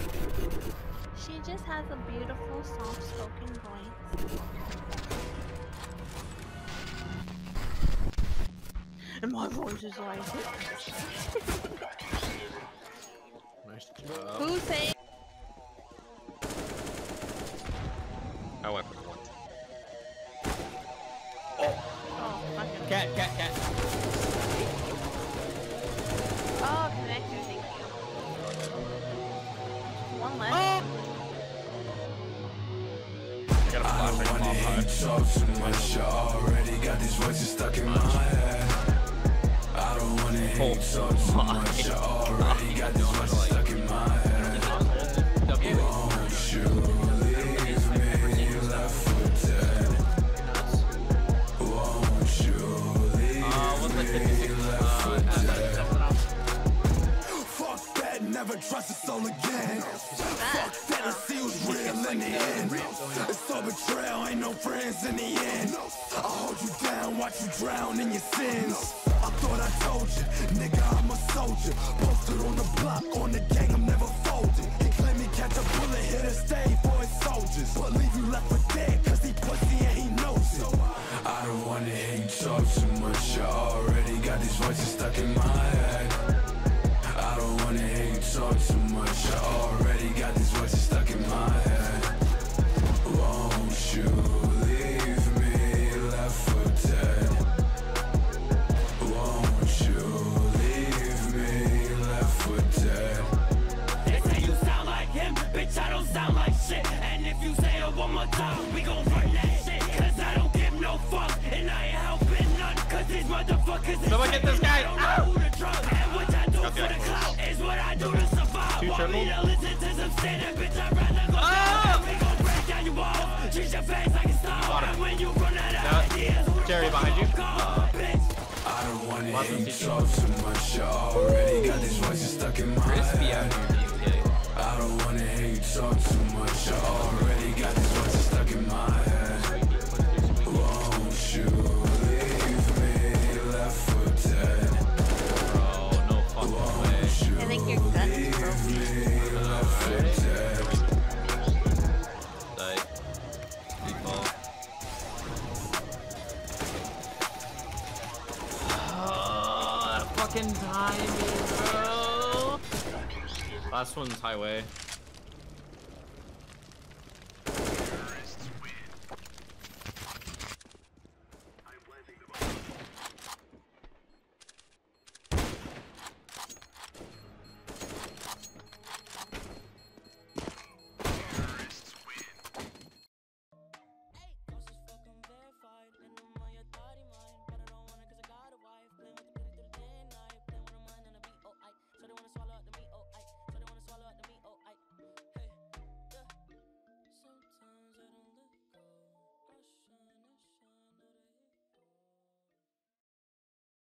She just has a beautiful, soft-spoken voice. And my voice is like Nice job. Who's saying? I went for one. Oh, fucking. Cat. Oh, connector, thank you. One left. Oh! I got a flash, I can pop high. Too much, I already got these voices stuck in my head. I don't wanna hear you talk too much, I already got these voices stuck in my head. Won't you leave me left for dead? Won't you leave me left for dead? Fuck that, never trust a soul again. Fuck that, let's see who's real in the end. It's all betrayal, ain't no friends in the end. I'll hold you down, watch you drown in your sins. I thought I told you, nigga, I'm a soldier. Posted on the block, on the gang, I'm never folding. He claimed he catch a bullet, hit a stay for his soldiers, but leave you left for dead, cause he pussy and he knows it. I don't wanna hear you talk too much, I already got these voices stuck in my head. I don't wanna hear you talk too much, I already got these voices stuck in my head. Won't you leave me left for dead? Won't you leave me left for dead? They say you sound like him, bitch, I don't sound like shit. And if you say it one more time, we gon' run that shit. Cause I don't give no fuck, and I ain't helping none. Cause these motherfuckers Someone get this guy! Ow! And what I do for the clout is what I do to survive. Two Want me triple? to listen to some standard, bitch, I'd rather go down. We gon' break down your walls, treat your face like a star. And when you run out of ideas, who the Jerry, fuck behind you. gon' call, bitch? I don't wanna hear you talk too much, I already got these voices stuck in my head. I don't wanna hear you talk too much, I already got these voices stuck in my head. Won't you leave me left for dead? Bro, no fucking way. I think your gun is broken. Leave me left for dead. Like, default. Oh, that fucking timing, bro. Last one's highway.